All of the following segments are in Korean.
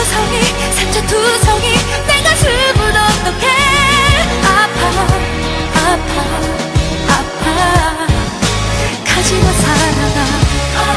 눈물투성이 상처투성이 내 가슴은 어떡해. 아파 가지마 사랑아.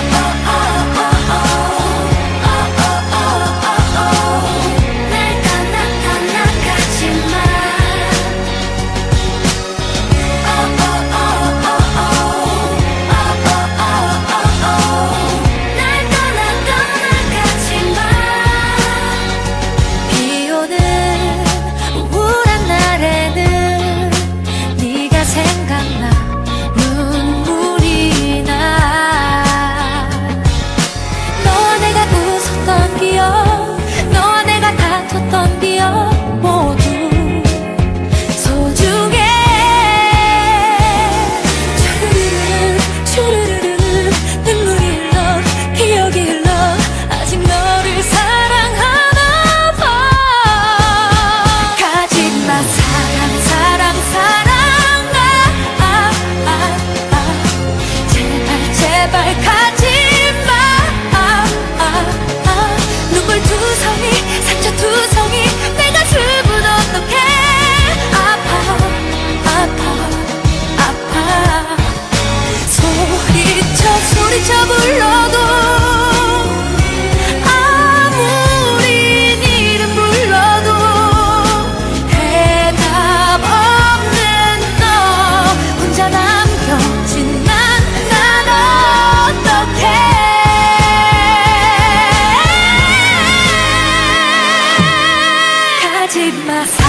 너와 내가 다퉜던 기억 모두 소중해. 쭈르르르 눈물이 흘러 기억이 흘러 아직 너를 사랑하나 봐. 가지마 사랑 제발 가지마. 눈물투성이 상처투성이 내 가슴은 어떡해. 아파 소리쳐 불러도 아무리 이름 불러도 대답 없는 너 혼자 남겨진 난 어떡해. 가지마